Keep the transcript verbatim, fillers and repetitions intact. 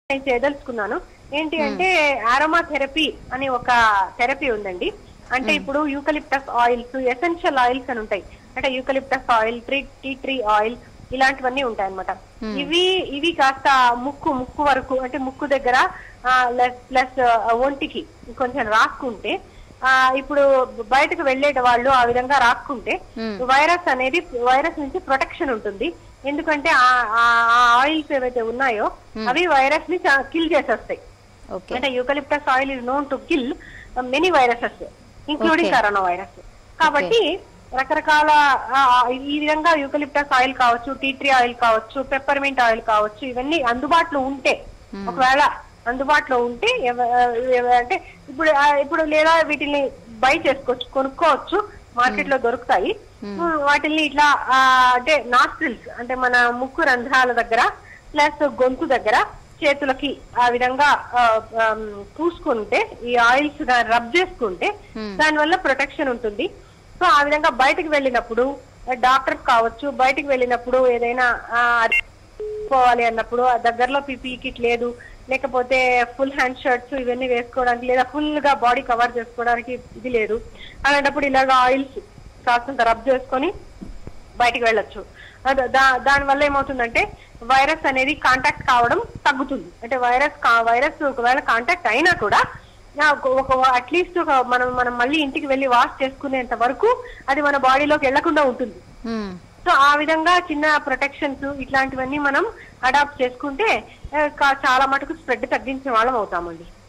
నేను చేయదలుచుకున్నాను. ఏంటి అంటే ఆరోమా థెరపీ అనే ఒక థెరపీ ఉందండి. అంటే ఇప్పుడు యూకలిప్టస్ ఆయిల్స్, ఎసెన్షియల్ ఆయిల్స్ అని ఉంటాయి. అంటే eucalyptus oil, tree tea tree oil ఇలాంటివన్నీ ఉంటాయి అనమాట. ఇవి ఇవి కాస్త ముక్కు ముక్కు వరకు అంటే ముక్కు దగ్గర ప్లస్ ఒంటికి కొంచెం రాసుకుంటే, ఆ ఇప్పుడు బయటకు వెళ్లేట వాళ్ళు ఆ విధంగా రాసుకుంటే వైరస్ అనేది వైరస్ నుంచి ప్రొటెక్షన్ ఉంటుంది. ఎందుకంటే ఆ ఆయిల్స్ ఏవైతే ఉన్నాయో అవి వైరస్ ని కిల్ చేసేస్తాయి. అంటే eucalyptus oil is known to kill many viruses including corona virus. కాబట్టి రకరకాల ఈ విధంగా యూకలిప్టస్ ఆయిల్ కావచ్చు, టీ ట్రీ ఆయిల్ కావచ్చు, పెప్పర్మెంట్ ఆయిల్ కావచ్చు, ఇవన్నీ అందుబాటులో ఉంటే, ఒకవేళ అందుబాటులో ఉంటే అంటే ఇప్పుడు ఇప్పుడు లేదా వీటిని బై చేసుకోవచ్చు, కొనుక్కోవచ్చు, మార్కెట్ లో దొరుకుతాయి. వాటిని ఇట్లా అంటే నాస్ట్రిల్స్ అంటే మన ముక్కు రంధ్రాల దగ్గర ప్లస్ గొంతు దగ్గర చేతులకి ఆ విధంగా పూసుకుంటే, ఈ ఆయిల్స్ రబ్ చేసుకుంటే దానివల్ల ప్రొటెక్షన్ ఉంటుంది. సో ఆ విధంగా బయటకు వెళ్ళినప్పుడు డాక్టర్స్ కావచ్చు, బయటకు వెళ్ళినప్పుడు ఏదైనా పోవాలి అన్నప్పుడు దగ్గరలో పీపీ కిట్ లేదు, లేకపోతే ఫుల్ హ్యాండ్ షర్ట్స్ ఇవన్నీ వేసుకోవడానికి, లేదా ఫుల్ గా బాడీ కవర్ చేసుకోవడానికి ఇది లేదు, అలాంటప్పుడు ఇలాగా ఆయిల్స్ కాస్తంత రబ్ చేసుకొని బయటకు వెళ్ళొచ్చు. దాని వల్ల ఏమవుతుందంటే వైరస్ అనేది కాంటాక్ట్ కావడం తగ్గుతుంది. అంటే వైరస్ వైరస్ ఒకవేళ కాంటాక్ట్ అయినా కూడా ఒక అట్లీస్ట్ ఒక మనం మనం మళ్ళీ ఇంటికి వెళ్ళి వాష్ చేసుకునేంత వరకు అది మన బాడీలోకి వెళ్లకుండా ఉంటుంది. సో ఆ విధంగా చిన్న ప్రొటెక్షన్స్ ఇట్లాంటివన్నీ మనం అడాప్ట్ చేసుకుంటే చాలా మటుకు స్ప్రెడ్ తగ్గించే వాళ్ళం అవుతామండి.